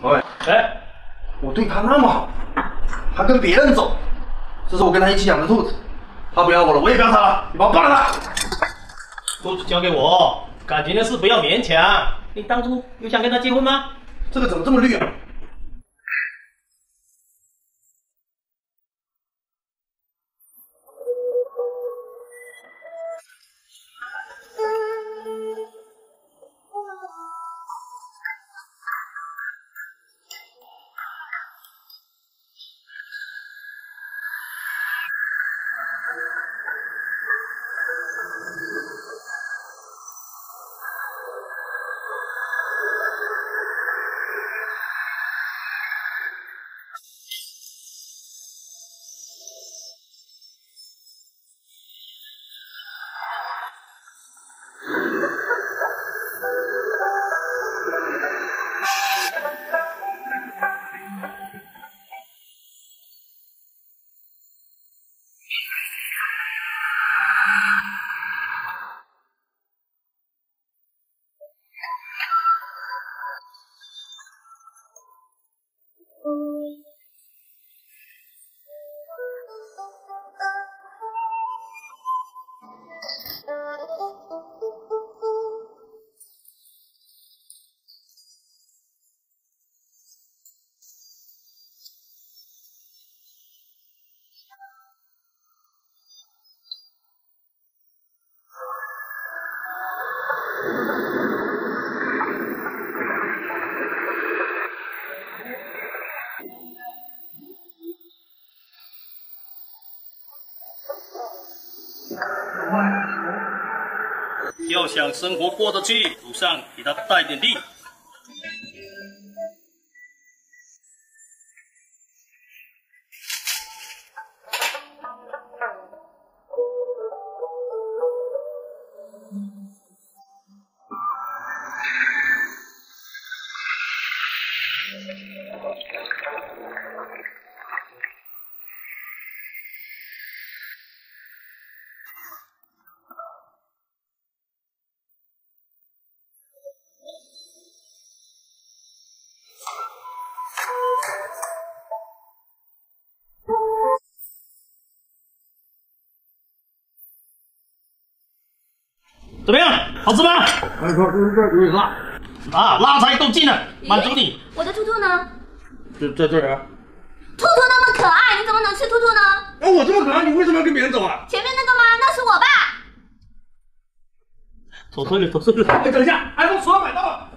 喂，哎，我对他那么好，他跟别人走，这是我跟他一起养的兔子，他不要我了，我也不要他了，你帮我断了他。 兔子交给我，感情的事不要勉强。你当初有想跟他结婚吗？ 这个怎么这么绿啊？ 要想生活过得去，路上给他带点力。怎么样，好吃吗？ 哎，有点辣。 啊，辣菜都进了，满足你。 我的兔兔呢？ 在这儿啊。 兔兔那么可爱，你怎么能吃兔兔呢？ 那我这么可爱，你为什么要跟别人走啊？ 前面那个吗？那是我爸。 走错了，走错了。 哎，等一下，iPhone 12买到了。